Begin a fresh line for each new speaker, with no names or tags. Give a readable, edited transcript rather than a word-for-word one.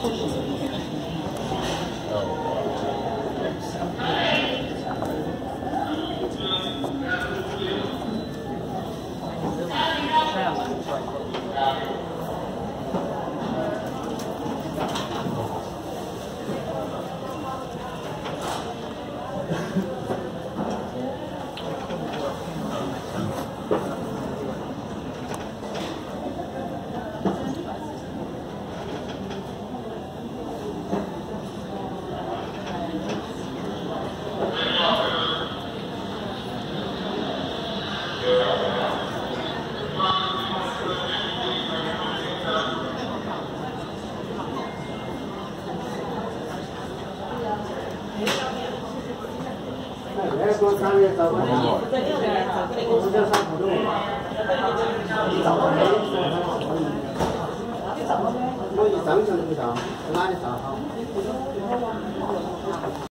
3月找过来，我们就上普渡。你找到没？我一张钱都不找，哪里找好？